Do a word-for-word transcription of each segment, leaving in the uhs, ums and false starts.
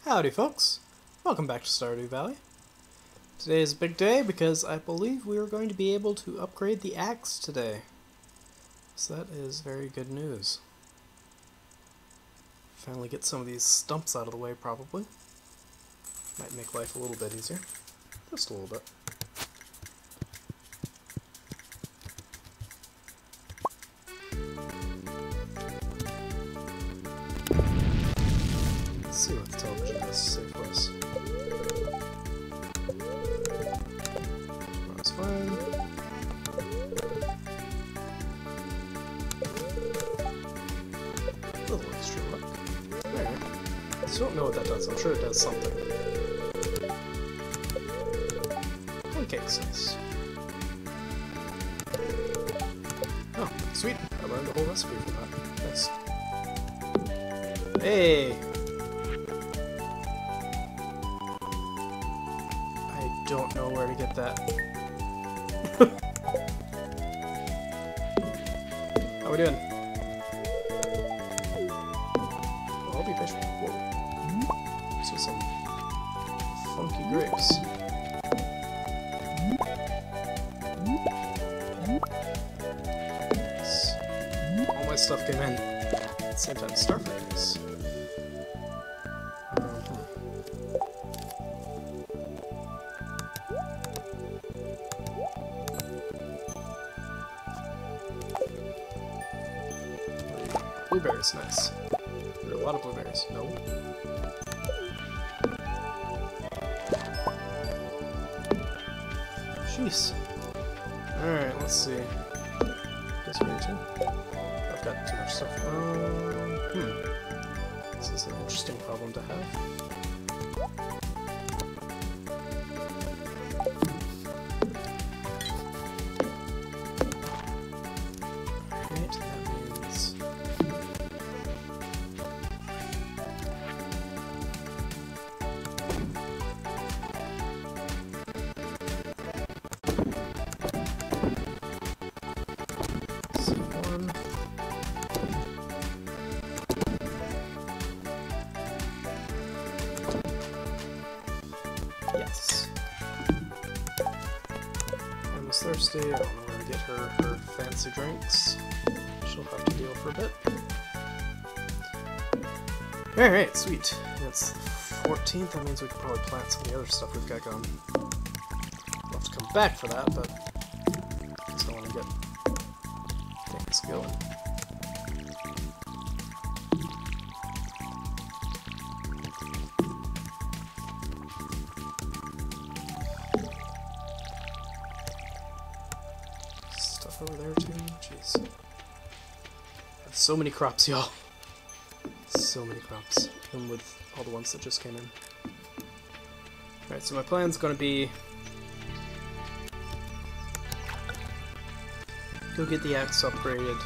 Howdy folks, welcome back to Stardew Valley. Today is a big day because I believe we are going to be able to upgrade the axe today. So that is very good news. Finally get some of these stumps out of the way probably. Might make life a little bit easier. Just a little bit. Let's see what the television has to say for us. That's fine. A little extra luck. Alright. I just don't know what that does. I'm sure it does something. Pancake sauce. Oh, sweet. I learned the whole recipe for that. Nice. Hey! I don't know where to get that. How we doing? Well, I'll be patient. Whoa. So some funky grapes. Yes. All my stuff came in at the same time. Starflakes. Blueberries, nice. There are a lot of blueberries. No. Jeez. Alright, let's see. Guess where to? I've got too much stuff. Um, hmm. This is an interesting problem to have. Alright, that means... Yes. Emma's thirsty. I don't know where to get her her fancy drinks. She'll have to deal for a bit. Alright, sweet. It's the fourteenth. That means we could probably plant some of the other stuff we've got going. I'll have to come back for that, but I just don't want to get things going. Over there too? Jeez. Have so many crops, y'all. So many crops. Even with all the ones that just came in. Alright, so my plan's gonna be... go get the axe upgraded.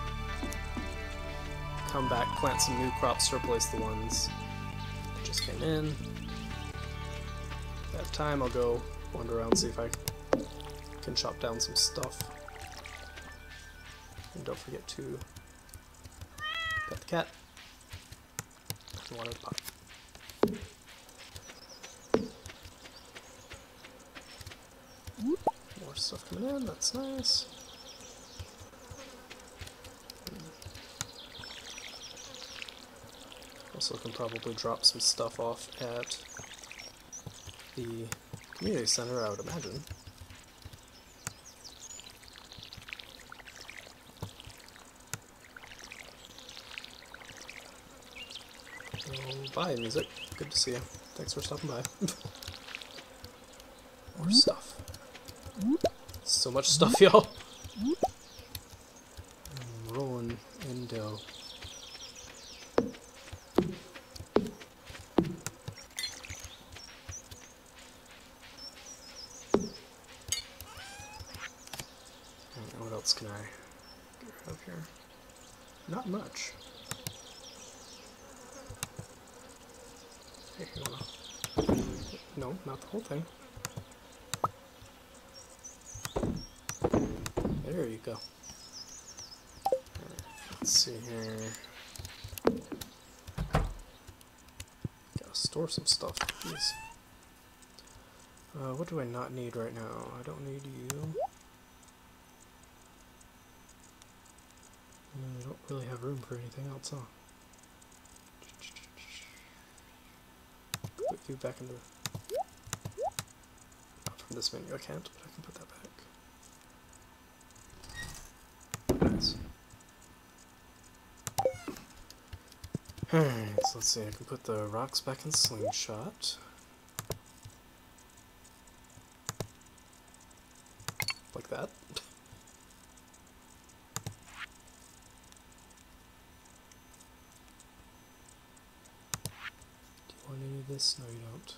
Come back, plant some new crops to replace the ones that just came in. If I have time, I'll go wander around and see if I can chop down some stuff. And don't forget to pet the cat and water the pot. More stuff coming in, that's nice. Also can probably drop some stuff off at the community center, I would imagine. Bye, music. Good to see you. Thanks for stopping by. More stuff. So much stuff, y'all. I'm rolling in dough. What else can I get out here? Not much. Hey, you wanna... No, not the whole thing. There you go. Let's see here. Got a store some stuff. Jeez. Uh, what do I not need right now? I don't need you. And I don't really have room for anything else, huh? Put you back into... Not from this menu, I can't, but I can put that back. Nice. Alright, so let's see, I can put the rocks back in slingshot. Like that. Do you want any of this? No, you don't.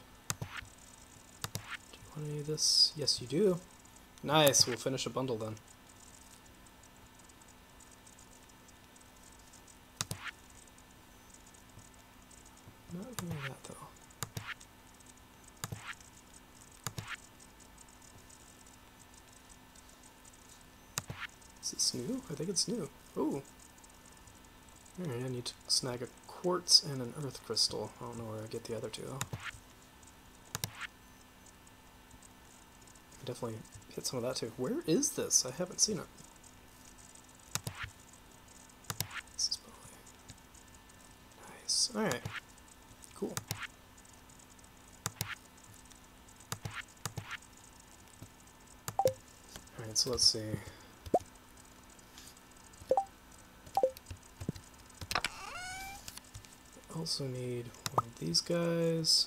Do you want any of this? Yes, you do. Nice, we'll finish a bundle then. Not any of that, though. Is this new? I think it's new. Ooh. Alright, I need to snag a quartz and an earth crystal. I don't know where I get the other two, though. I definitely hit some of that, too. Where is this? I haven't seen it. This is probably... Nice. Alright. Cool. Alright, so let's see. Also need one of these guys.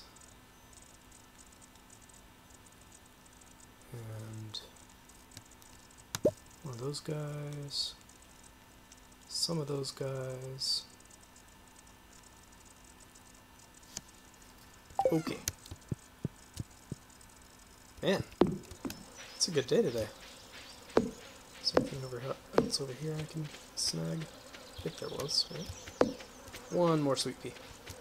And one of those guys. Some of those guys. Okay. Man, it's a good day today. Is there anything over here, else over here I can snag? I think there was, right? One more sweet pea.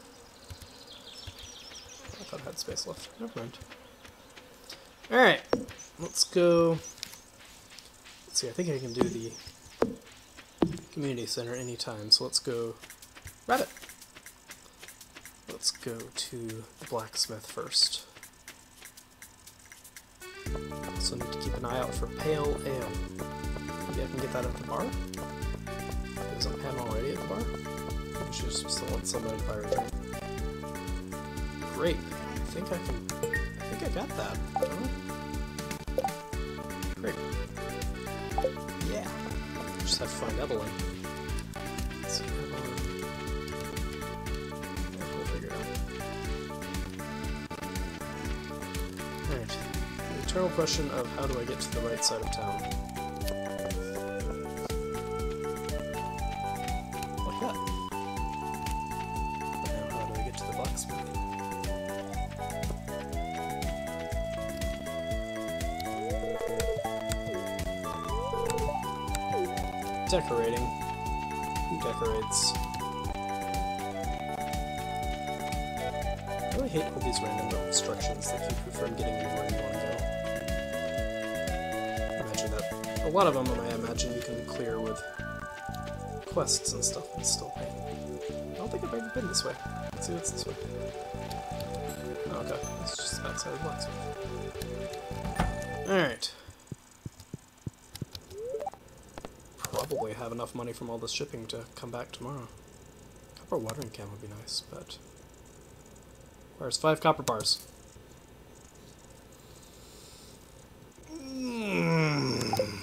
I thought I had space left. Never mind. Alright, let's go. Let's see, I think I can do the community center anytime, so let's go rabbit. Let's go to the blacksmith first. Also need to keep an eye out for pale ale. Maybe I can get that at the bar? There's a pen already at the bar? I should just still want some by return. Grape. I think I can... I think I got that. Don't I? Grape. Yeah. Just have to find Evelyn. Let's see, Evelyn... Yeah, we'll figure it out. Alright. The eternal question of how do I get to the right side of town? Like that. But now how do I get to the blacksmith? Decorating. Who decorates? I really hate all these random little instructions that keep you from getting anywhere you want to go. I imagine that a lot of them, I imagine, you can clear with quests and stuff. It's still pain. I don't think I've ever been this way. Let's see what's this way. Oh, okay. It's just the backside of the blacksmith. Alright. Probably have enough money from all this shipping to come back tomorrow. Copper watering can would be nice, but requires five copper bars. Mm.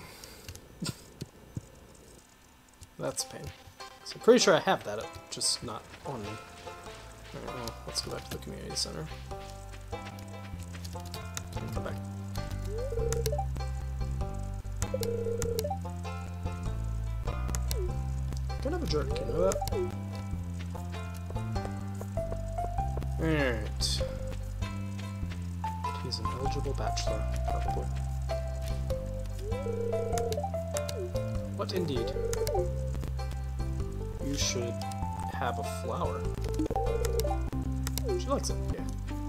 That's a pain. So I'm pretty sure I have that, just not on me. Alright, well, let's go back to the community center. And come back. Kind of a jerk, you know that? Alright. He's an eligible bachelor, probably. What indeed? You should have a flower. She likes it, yeah.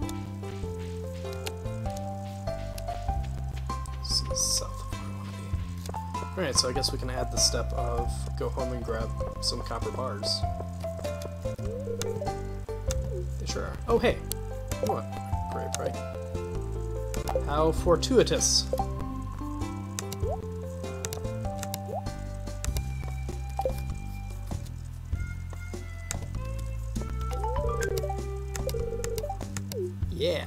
This is south of where I want to be. Alright, so I guess we can add the step of go home and grab some copper bars. They sure are. Oh, hey. What? Great, right? How fortuitous. Yeah.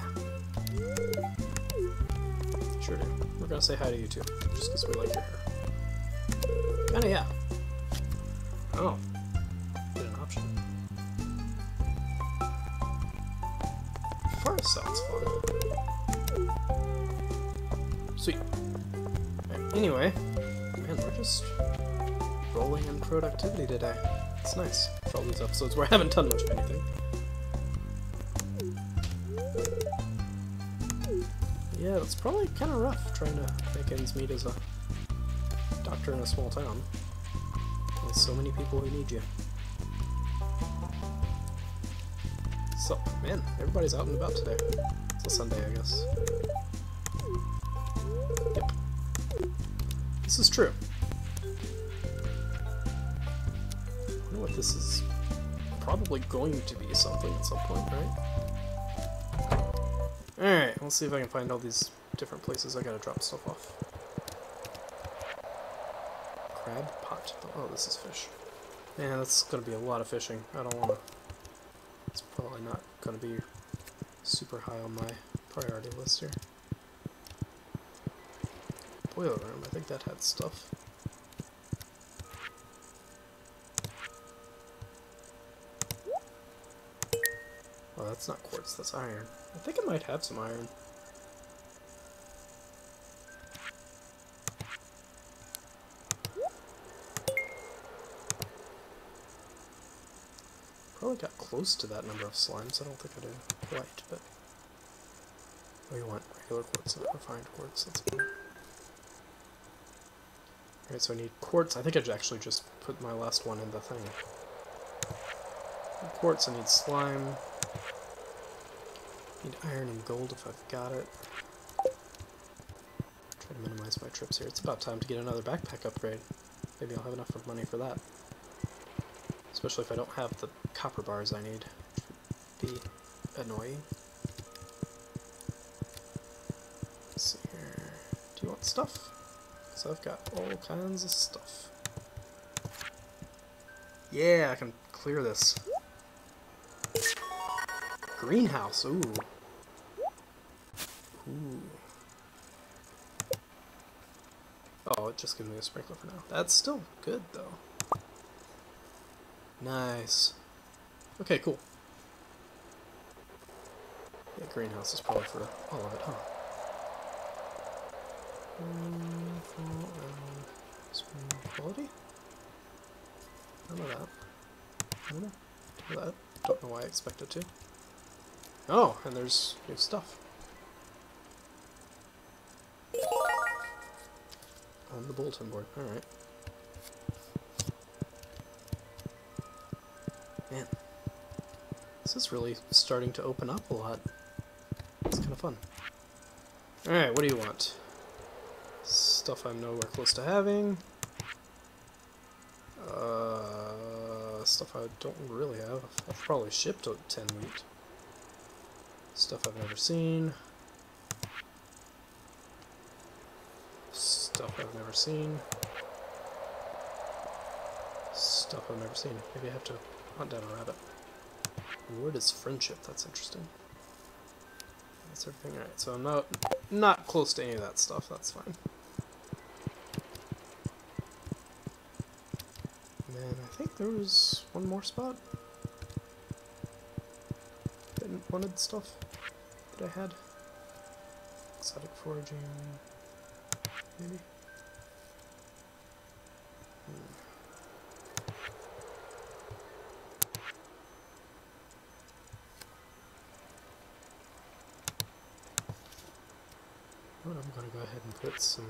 Sure do. We're gonna say hi to you too, just because we like your hair. Kinda, yeah. Oh. Get an option. Forest sounds fun. Sweet. Right, anyway, man, we're just rolling in productivity today. It's nice for all these episodes where I haven't done much of anything. Yeah, it's probably kind of rough trying to make ends meet as a doctor in a small town. With so many people who need you. So, man, everybody's out and about today. It's a Sunday, I guess. Yep. This is true. I wonder what this is probably going to be something at some point, right? Alright, let's see if I can find all these different places I gotta drop stuff off. Crab pot. Oh, this is fish. Man, that's gonna be a lot of fishing. I don't wanna... It's probably not gonna be super high on my priority list here. Boiler room, I think that had stuff. Oh, that's not quartz, that's iron. I think it might have some iron. Probably got close to that number of slimes. I don't think I did quite, but we want regular quartz, not refined quartz. That's fine. Alright, so I need quartz. I think I actually just put my last one in the thing. Quartz, I need slime. Need iron and gold if I've got it. Try to minimize my trips here. It's about time to get another backpack upgrade. Maybe I'll have enough of money for that. Especially if I don't have the copper bars I need. Which would be annoying. Let's see here. Do you want stuff? Because I've got all kinds of stuff. Yeah, I can clear this. Greenhouse, ooh. Ooh. Oh, it just gives me a sprinkler for now. That's still good, though. Nice. Okay, cool. Yeah, greenhouse is probably for all of it, huh? Quality? None of that. None of that. Don't know why I expected to. Oh, and there's new stuff. On the bulletin board. Alright. Man. This is really starting to open up a lot. It's kind of fun. Alright, what do you want? Stuff I'm nowhere close to having. Uh, stuff I don't really have. I've probably shipped ten wheat. Stuff I've never seen. Stuff I've never seen. Stuff I've never seen. Maybe I have to hunt down a rabbit. Word is friendship. That's interesting. That's everything. Alright, so I'm not, not close to any of that stuff. That's fine. And then I think there was one more spot that wanted stuff that I had. Exotic foraging, maybe? Hmm. I'm gonna go ahead and put some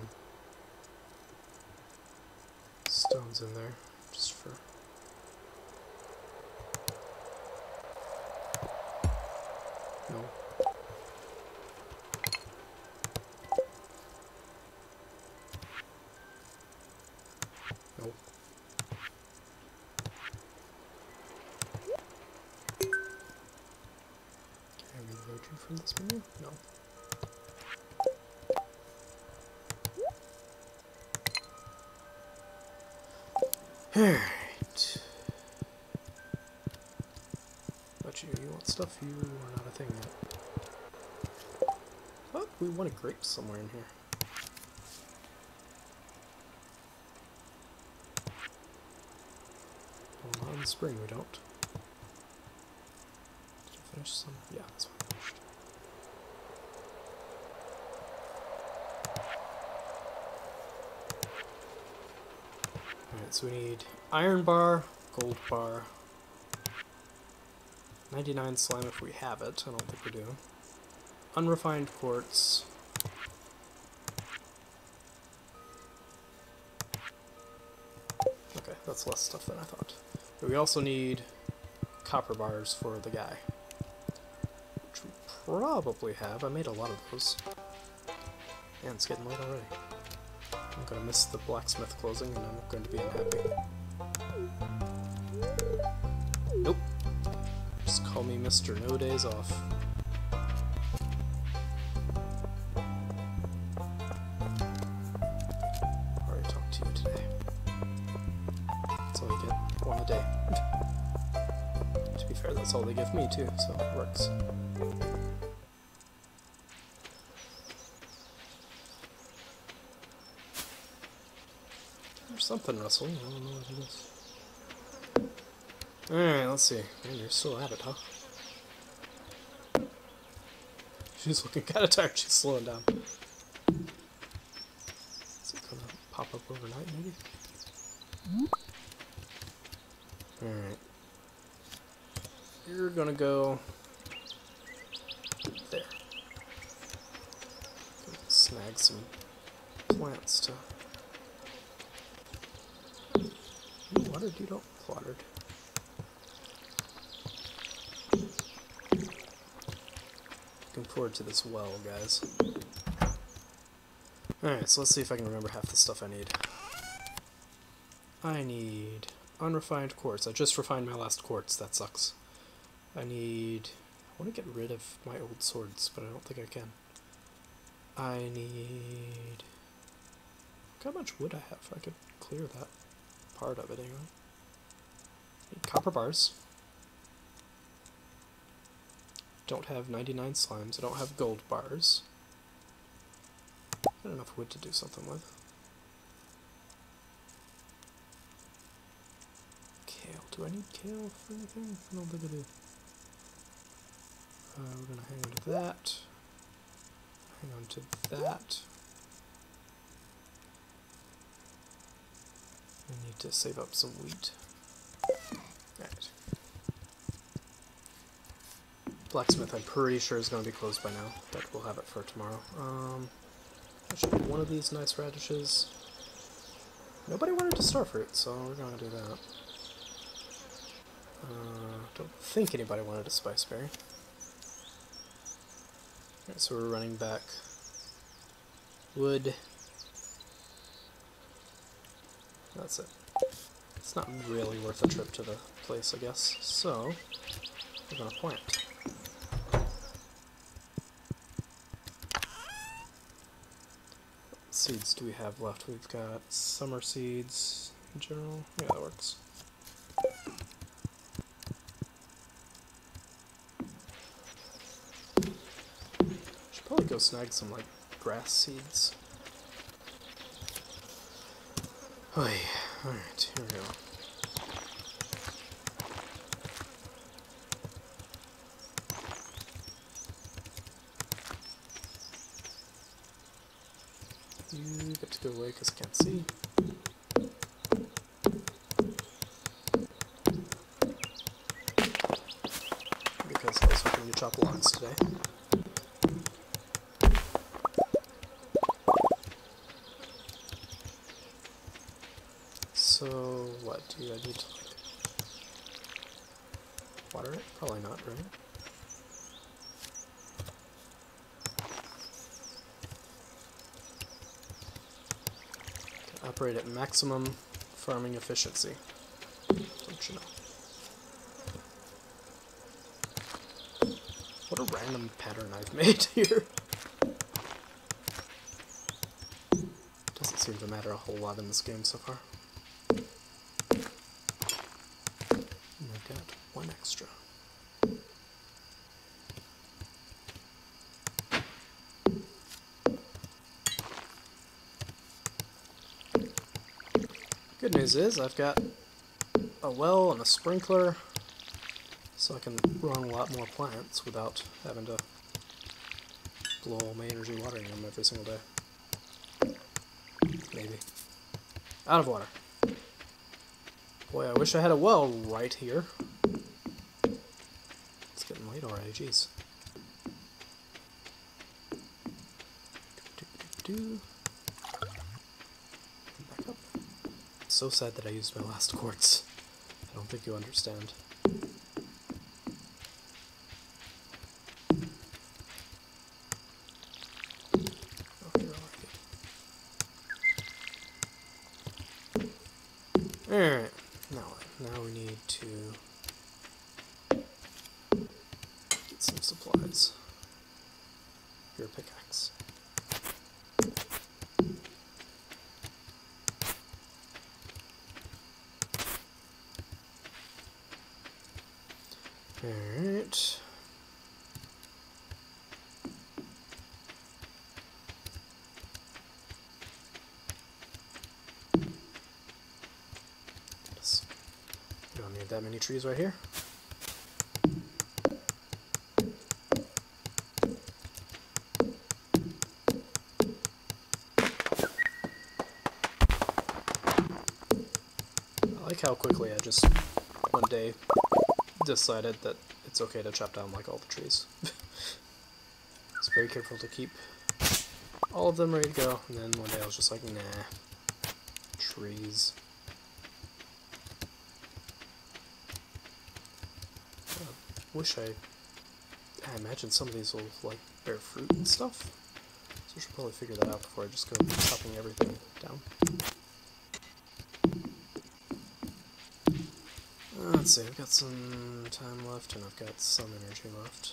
stones in there, just for... No. Nope. this menu? No. Alright. But you, you want stuff? You are not a thing yet. Oh, we want a grape somewhere in here. Well, not in the spring, we don't. Did you finish some? Yeah, that's what I finished. Alright, so we need iron bar, gold bar, ninety-nine slime if we have it. I don't think we do. Unrefined quartz. Okay, that's less stuff than I thought. But we also need copper bars for the guy, which we probably have. I made a lot of those. And it's getting late already. I'm gonna miss the blacksmith closing and I'm going to be unhappy. Nope. Just call me Mister No Days Off. Already talked to you today. That's all you get. One a day. To be fair, that's all they give me too, so it works. There's something rustling. I don't know what it is. Alright, let's see. Man, you're still at it, huh? She's looking kind of tired. She's slowing down. Is it gonna pop up overnight, maybe? Alright. You're gonna go there. Snag some plants to... You watered? You don't watered. Looking forward to this well, guys. Alright, so let's see if I can remember half the stuff I need. I need unrefined quartz. I just refined my last quartz. That sucks. I need... I want to get rid of my old swords, but I don't think I can. I need... Look how much wood I have. I could clear that part of it anyway. I need copper bars. Don't have ninety-nine slimes. I don't have gold bars. Got enough wood to do something with. Kale. Do I need kale for anything? I don't think I do. Uh, we're gonna hang on to that. Hang on to that. I need to save up some wheat. Alright. Blacksmith, I'm pretty sure is going to be closed by now, but we'll have it for tomorrow. Um, I should get one of these nice radishes. Nobody wanted to starfruit, so we're going to do that. Uh, don't think anybody wanted a spiceberry. Alright, so we're running back wood. That's it. It's not really worth a trip to the place, I guess. So, we're going to plant. What seeds do we have left? We've got summer seeds in general. Yeah, that works. Should probably go snag some, like, grass seeds. Oh yeah. Alright, here we go. You get to go away because I can't see. Because I was hoping to chop logs today. So, what, do I need to, like, water it? Probably not, right? Can operate at maximum farming efficiency, don't you know? What a random pattern I've made here. Doesn't seem to matter a whole lot in this game so far. And I've got one extra. Good news is I've got a well and a sprinkler, so I can run a lot more plants without having to blow all my energy watering them every single day. Maybe. Out of water. Boy, I wish I had a well right here. It's getting late already, jeez. Do-do-do-do. Back up. So sad that I used my last quartz. I don't think you understand. Alright, now now we need to get some supplies. Your pickaxe. Alright. We don't need that many trees right here. I like how quickly I just one day decided that it's okay to chop down like all the trees. I was very careful to keep all of them ready to go, and then one day I was just like, nah, trees. I wish I, I imagine some of these will like bear fruit and stuff, so I should probably figure that out before I just go chopping everything down. Let's see, I've got some time left, and I've got some energy left.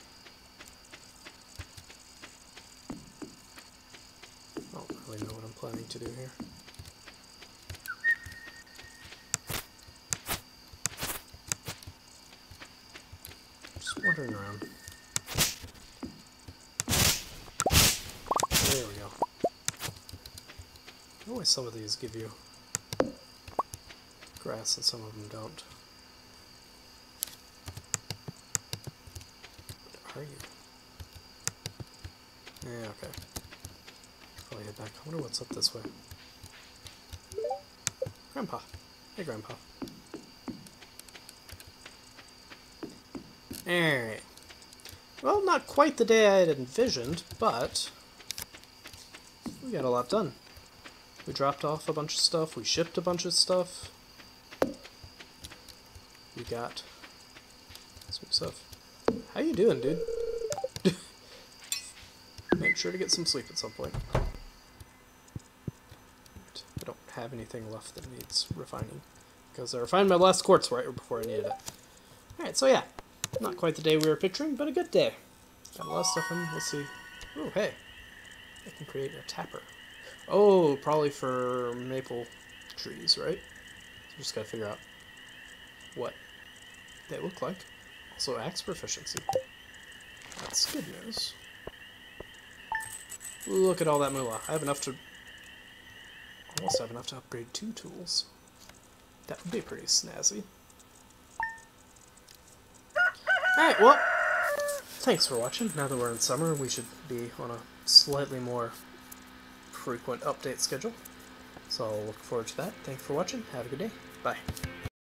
I don't really know what I'm planning to do here. Just wandering around. There we go. I know why some of these give you grass and some of them don't. Are you? Yeah, okay. Probably head back. I wonder what's up this way. Grandpa. Hey, Grandpa. Alright. Well, not quite the day I had envisioned, but we got a lot done. We dropped off a bunch of stuff. We shipped a bunch of stuff. We got some stuff. How you doing, dude? Make sure to get some sleep at some point. I don't have anything left that needs refining, because I refined my last quartz right before I needed it. Alright, so yeah. Not quite the day we were picturing, but a good day. Got a lot of stuff in. Let's see. Oh, hey. I can create a tapper. Oh, probably for maple trees, right? So just gotta figure out what they look like. Also, axe proficiency. That's good news. Look at all that moolah. I have enough to... almost have enough to upgrade two tools. That would be pretty snazzy. Alright, well, thanks for watching. Now that we're in summer, we should be on a slightly more frequent update schedule. So I'll look forward to that. Thanks for watching. Have a good day. Bye.